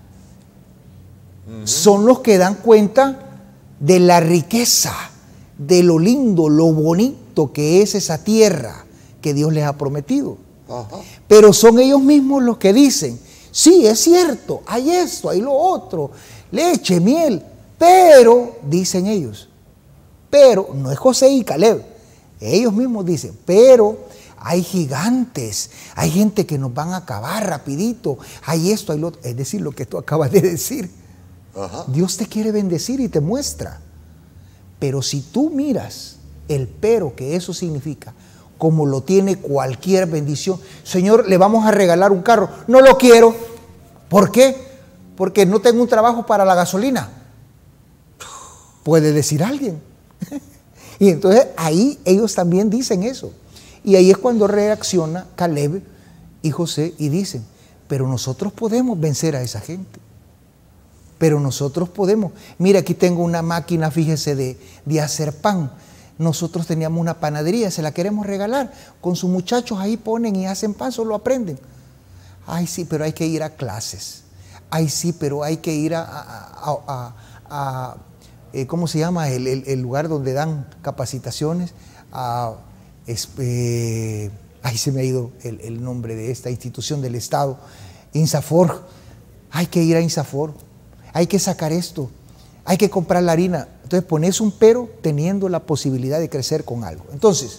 son los que dan cuenta de la riqueza, de lo lindo, lo bonito que es esa tierra que Dios les ha prometido. Pero son ellos mismos los que dicen, sí, es cierto, hay esto, hay lo otro, leche, miel, pero, dicen ellos, pero, no es José y Caleb, ellos mismos dicen, pero hay gigantes, hay gente que nos van a acabar rapidito, hay esto, hay lo otro, es decir, lo que tú acabas de decir. Dios te quiere bendecir y te muestra, pero si tú miras el pero que eso significa, como lo tiene cualquier bendición, Señor, le vamos a regalar un carro, no lo quiero, ¿por qué? Porque no tengo un trabajo para la gasolina. Puede decir alguien. Y entonces ahí ellos también dicen eso. Y ahí es cuando reacciona Caleb y José y dicen, pero nosotros podemos vencer a esa gente. Pero nosotros podemos. Mira, aquí tengo una máquina, fíjese, de hacer pan. Nosotros teníamos una panadería, se la queremos regalar. Con sus muchachos ahí ponen y hacen pan, solo aprenden. Ay, sí, pero hay que ir a clases. Ay, sí, pero hay que ir a ¿cómo se llama? El lugar donde dan capacitaciones. Ahí se me ha ido el nombre de esta institución del Estado. INSAFOR. Hay que ir a INSAFOR. Hay que sacar esto. Hay que comprar la harina. Entonces pones un pero teniendo la posibilidad de crecer con algo. Entonces,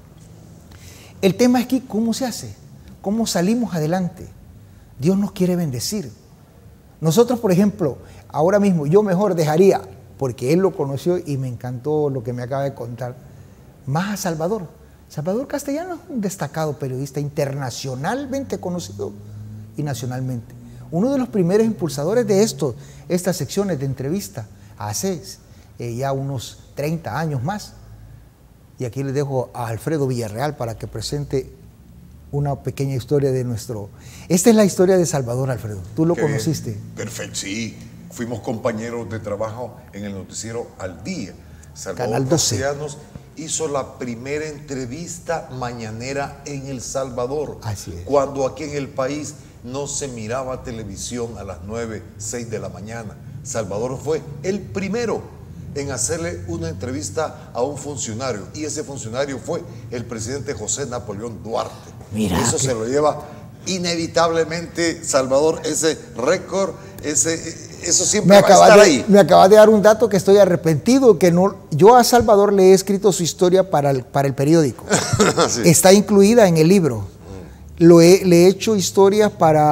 el tema es aquí, ¿cómo se hace? ¿Cómo salimos adelante? Dios nos quiere bendecir. Nosotros, por ejemplo, ahora mismo yo mejor dejaría, porque él lo conoció y me encantó lo que me acaba de contar, más a Salvador. Salvador Castellano es un destacado periodista internacionalmente conocido y nacionalmente. Uno de los primeros impulsadores de estas secciones de entrevista hace ya unos 30 años más. Y aquí les dejo a Alfredo Villarreal para que presente una pequeña historia de nuestro... Esta es la historia de Salvador, Alfredo. ¿Tú lo conociste? Bien. Perfecto, sí. Fuimos compañeros de trabajo en el noticiero Al Día. Salvador Canal 12. Castellanos hizo la primera entrevista mañanera en El Salvador. Así es. Cuando aquí en el país no se miraba televisión a las 9, 6 de la mañana. Salvador fue el primero en hacerle una entrevista a un funcionario, y ese funcionario fue el presidente José Napoleón Duarte. Mira, eso se lo lleva inevitablemente Salvador, ese récord, eso siempre va a estar ahí. Me acabas de dar un dato que estoy arrepentido, que no, yo a Salvador le he escrito su historia para el periódico. Sí. Está incluida en el libro. Le he hecho historias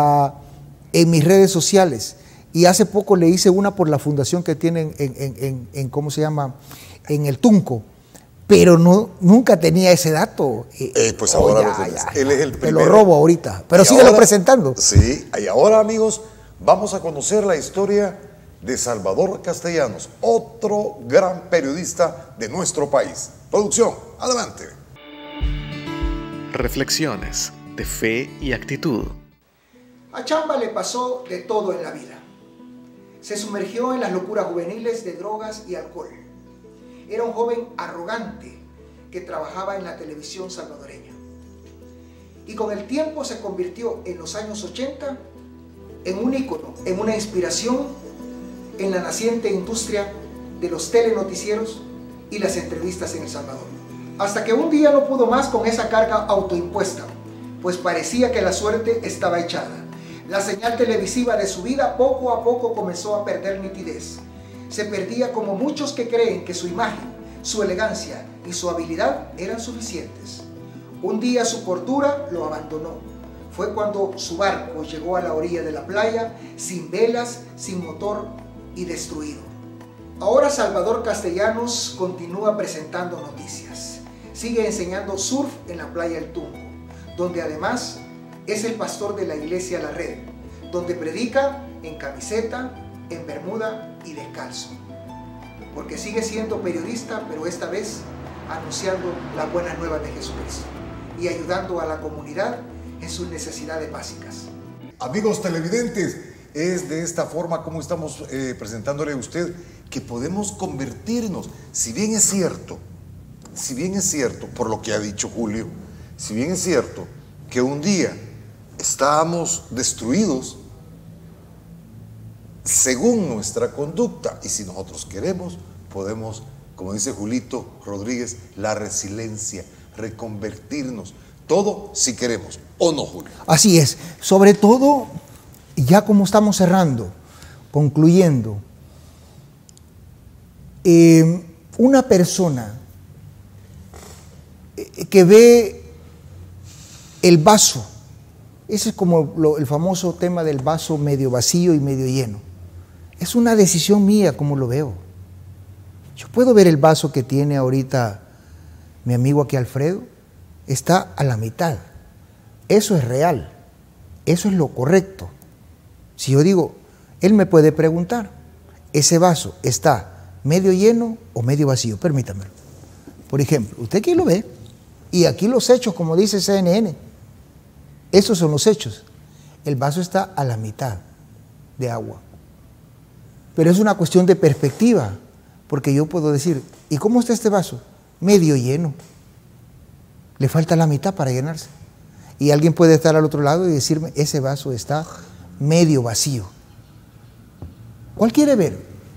en mis redes sociales. Y hace poco le hice una por la fundación que tienen en ¿cómo se llama? En el Tunco. Pero nunca tenía ese dato. Pues ahora lo tenés. Él es el primero. Te lo robo ahorita, pero síguelo presentando. Sí, y ahora, amigos, vamos a conocer la historia de Salvador Castellanos, otro gran periodista de nuestro país. Producción, adelante. Reflexiones de fe y actitud. A Chamba le pasó de todo en la vida. Se sumergió en las locuras juveniles de drogas y alcohol. Era un joven arrogante que trabajaba en la televisión salvadoreña. Y con el tiempo se convirtió en los años 80 en un ícono, en una inspiración en la naciente industria de los telenoticieros y las entrevistas en El Salvador. Hasta que un día no pudo más con esa carga autoimpuesta. pues parecía que la suerte estaba echada. La señal televisiva de su vida poco a poco comenzó a perder nitidez. Se perdía como muchos que creen que su imagen, su elegancia y su habilidad eran suficientes. Un día su cordura lo abandonó. Fue cuando su barco llegó a la orilla de la playa, sin velas, sin motor y destruido. Ahora Salvador Castellanos continúa presentando noticias. Sigue enseñando surf en la playa El Tunco, donde además es el pastor de la iglesia La Red, donde predica en camiseta, en bermuda y descalzo. Porque sigue siendo periodista, pero esta vez anunciando la buena nueva de Jesucristo y ayudando a la comunidad en sus necesidades básicas. Amigos televidentes, es de esta forma como estamos presentándole a usted que podemos convertirnos, si bien es cierto, por lo que ha dicho Julio, si bien es cierto que un día estábamos destruidos según nuestra conducta, y si nosotros queremos, podemos, como dice Julito Rodríguez, la resiliencia, reconvertirnos, todo si queremos, ¿o no, Julio? Así es, sobre todo, ya como estamos cerrando, concluyendo, una persona que ve el vaso, ese es como el famoso tema del vaso medio vacío y medio lleno. Es una decisión mía como lo veo. Yo puedo ver el vaso que tiene ahorita mi amigo aquí Alfredo, está a la mitad. Eso es real, eso es lo correcto. Si yo digo, él me puede preguntar, ¿ese vaso está medio lleno o medio vacío? Permítamelo. Por ejemplo, usted aquí lo ve, y aquí los hechos, como dice CNN, esos son los hechos. El vaso está a la mitad de agua. Pero es una cuestión de perspectiva, porque yo puedo decir, ¿y cómo está este vaso? Medio lleno. Le falta la mitad para llenarse. Y alguien puede estar al otro lado y decirme, ese vaso está medio vacío. ¿Cuál quiere ver?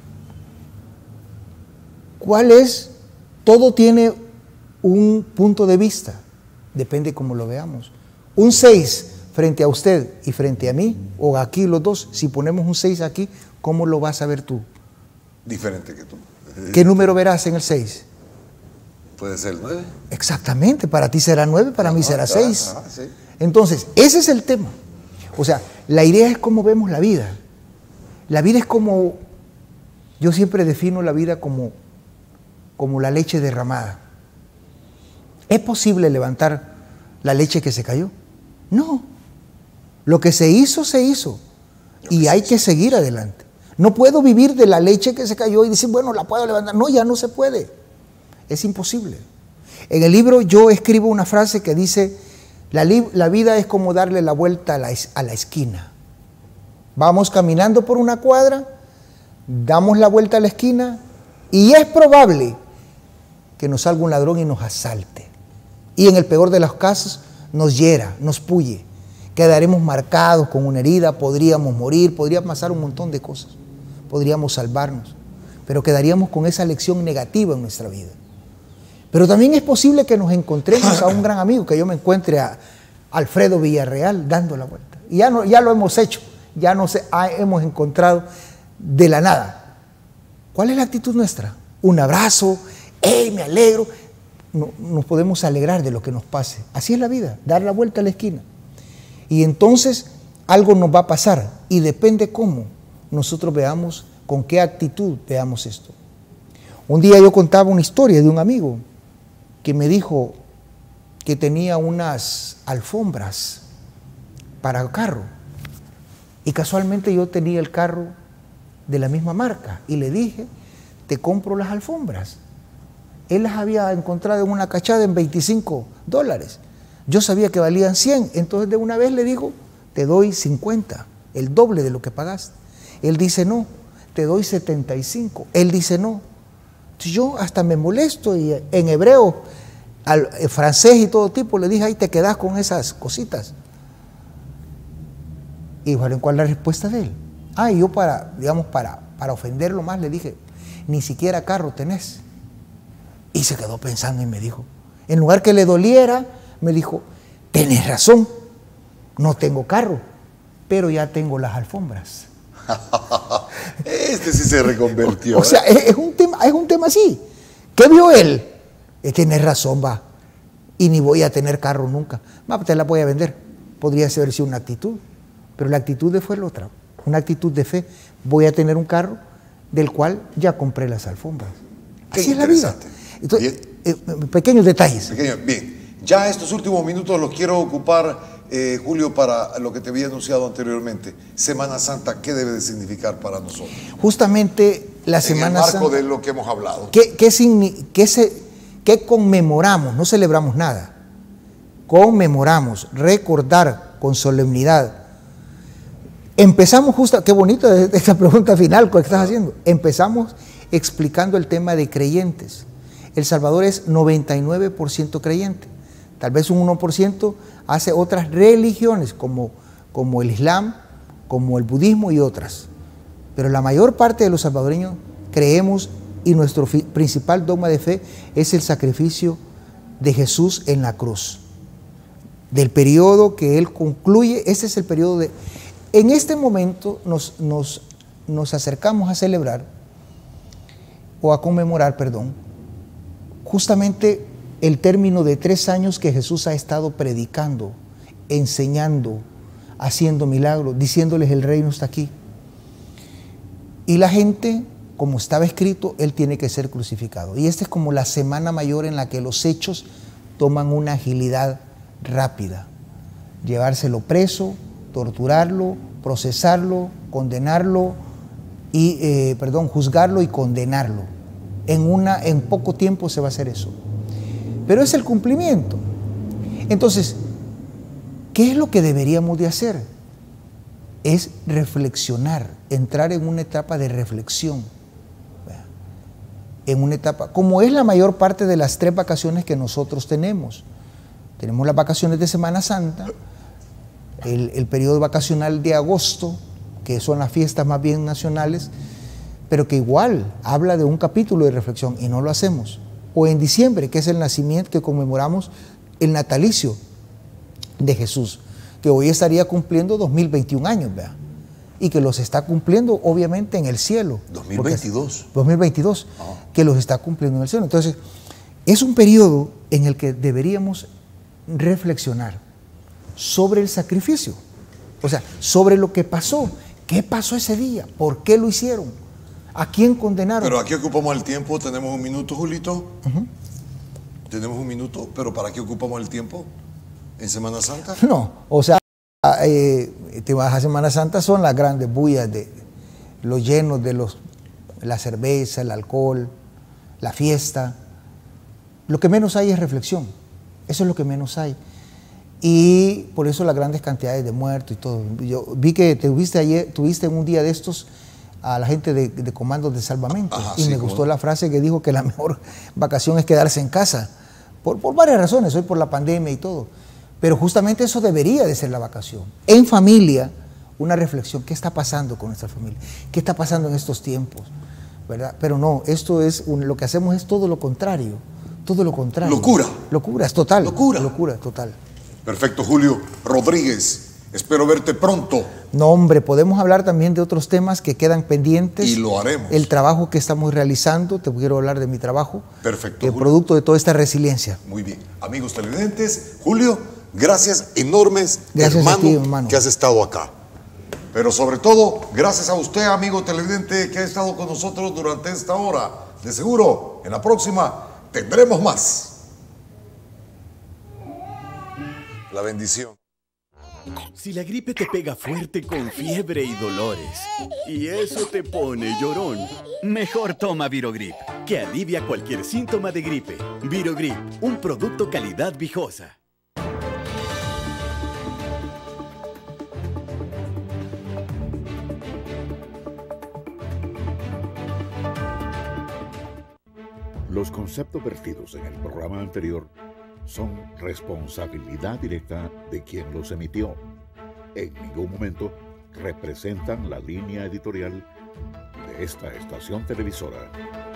¿Cuál es? Todo tiene un punto de vista, depende cómo lo veamos. Un 6 frente a usted y frente a mí, o aquí los dos, si ponemos un 6 aquí, ¿cómo lo vas a ver tú? Diferente que tú. ¿Qué número verás en el 6? Puede ser el 9. Exactamente, para ti será 9, para mí será 6. Sí. Entonces, ese es el tema. O sea, la idea es cómo vemos la vida. La vida es como, yo siempre defino la vida como la leche derramada. ¿Es posible levantar la leche que se cayó? No. Lo que se hizo, se hizo. Y hay que seguir adelante. No puedo vivir de la leche que se cayó y decir, bueno, la puedo levantar. No, ya no se puede. Es imposible. En el libro yo escribo una frase que dice, la vida es como darle la vuelta a la esquina. Vamos caminando por una cuadra, damos la vuelta a la esquina y es probable que nos salga un ladrón y nos asalte. Y en el peor de los casos, nos hiera, nos puye. Quedaremos marcados con una herida, podríamos morir, podría pasar un montón de cosas. Podríamos salvarnos, pero quedaríamos con esa lección negativa en nuestra vida. Pero también es posible que nos encontremos a un gran amigo, que yo me encuentre a Alfredo Villarreal dando la vuelta. Y ya lo hemos hecho, hemos encontrado de la nada. ¿Cuál es la actitud nuestra? Un abrazo, ¡hey, me alegro! No, nos podemos alegrar de lo que nos pase. Así es la vida, dar la vuelta a la esquina. Y entonces algo nos va a pasar y depende cómo nosotros veamos, con qué actitud veamos esto. Un día yo contaba una historia de un amigo que me dijo que tenía unas alfombras para el carro y casualmente yo tenía el carro de la misma marca y le dije, te compro las alfombras. Él las había encontrado en una cachada en $25. Yo sabía que valían 100, entonces de una vez le digo, te doy 50, el doble de lo que pagaste. Él dice, no, te doy 75. Él dice, no. Entonces yo hasta me molesto y en hebreo, francés y todo tipo, le dije, ahí te quedas con esas cositas. Y bueno, ¿cuál es la respuesta de él? Y yo para ofenderlo más le dije, ni siquiera carro tenés. Y se quedó pensando y me dijo, en lugar que le doliera, me dijo, tenés razón, No tengo carro, pero ya tengo las alfombras. Este sí se reconvirtió. O sea, es un tema así. ¿Qué vio él? Tienes razón, va. Y ni voy a tener carro nunca. Va, te la voy a vender. Podría haber sido una actitud, pero la actitud de fue la otra. Una actitud de fe. Voy a tener un carro del cual ya compré las alfombras. Así es la vida. Entonces, pequeños detalles. Bien, ya estos últimos minutos los quiero ocupar, Julio, para lo que te había anunciado anteriormente. Semana Santa, ¿qué debe de significar para nosotros? Justamente la Semana Santa. En el marco de lo que hemos hablado. ¿Qué conmemoramos? No celebramos nada. Conmemoramos, recordar con solemnidad. Empezamos qué bonita esta pregunta final que estás haciendo. Empezamos explicando el tema de creyentes. El Salvador es 99% creyente. Tal vez un 1% hace otras religiones como el Islam, como el budismo y otras. Pero la mayor parte de los salvadoreños creemos, y nuestro principal dogma de fe es el sacrificio de Jesús en la cruz. Del periodo que Él concluye, ese es el periodo de... En este momento nos acercamos a celebrar, o a conmemorar, perdón, justamente el término de 3 años que Jesús ha estado predicando, enseñando, haciendo milagros, diciéndoles el reino está aquí. Y la gente, como estaba escrito, Él tiene que ser crucificado. Y esta es como la semana mayor en la que los hechos toman una agilidad rápida. Llevárselo preso, torturarlo, procesarlo, condenarlo, juzgarlo y condenarlo. En poco tiempo se va a hacer eso. Pero es el cumplimiento. Entonces, ¿qué es lo que deberíamos de hacer? Es reflexionar, entrar en una etapa de reflexión. En una etapa, como es la mayor parte de las 3 vacaciones que nosotros tenemos. Tenemos las vacaciones de Semana Santa, el periodo vacacional de agosto, que son las fiestas más bien nacionales, pero que igual habla de un capítulo de reflexión y no lo hacemos. O en diciembre, que es el nacimiento, que conmemoramos el natalicio de Jesús, que hoy estaría cumpliendo 2021 años, ¿verdad? Y que los está cumpliendo obviamente en el cielo. 2022. 2022, que los está cumpliendo en el cielo. Entonces, es un periodo en el que deberíamos reflexionar sobre el sacrificio, o sea, sobre lo que pasó. ¿Qué pasó ese día? ¿Por qué lo hicieron? ¿A quién condenaron? Pero aquí ocupamos el tiempo. Tenemos un minuto, Julito. Tenemos un minuto, pero ¿para qué ocupamos el tiempo? ¿En Semana Santa? No, o sea, te vas a Semana Santa, son las grandes bullas de los llenos de la cerveza, el alcohol, la fiesta. Lo que menos hay es reflexión. Eso es lo que menos hay. Y por eso las grandes cantidades de muertos y todo. Yo vi que tuviste en un día de estos a la gente de comandos de salvamento. Y sí, me gustó la frase que dijo que la mejor vacación es quedarse en casa. Por varias razones, hoy por la pandemia y todo. Pero justamente eso debería de ser la vacación. En familia, una reflexión. ¿Qué está pasando con nuestra familia? ¿Qué está pasando en estos tiempos? ¿Verdad? Pero no, lo que hacemos es todo lo contrario. Todo lo contrario. Locura. Locura, es total. Locura. Locura, total. Perfecto, Julio Rodríguez. Espero verte pronto. No, hombre, podemos hablar también de otros temas que quedan pendientes. Y lo haremos. El trabajo que estamos realizando, te quiero hablar de mi trabajo. Perfecto. El producto de toda esta resiliencia. Muy bien. Amigos televidentes, Julio, gracias enormes, gracias a ti, hermano, que has estado acá. Pero sobre todo, gracias a usted, amigo televidente, que ha estado con nosotros durante esta hora. De seguro, en la próxima tendremos más. La bendición. Si la gripe te pega fuerte con fiebre y dolores, y eso te pone llorón, mejor toma Virogrip, que alivia cualquier síntoma de gripe. Virogrip, un producto calidad Vijosa. Los conceptos vertidos en el programa anterior son responsabilidad directa de quien los emitió. En ningún momento representan la línea editorial de esta estación televisora.